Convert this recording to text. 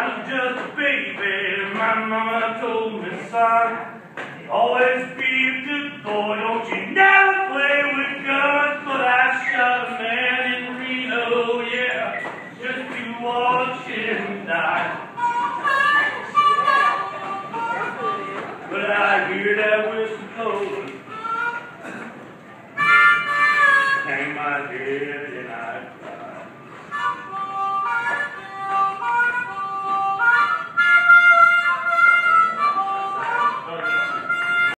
was just a baby, my mama told me, son, always be a good boy, don't you never play with guns. But I shot a man in Reno, yeah, just to watch him die. But I hear that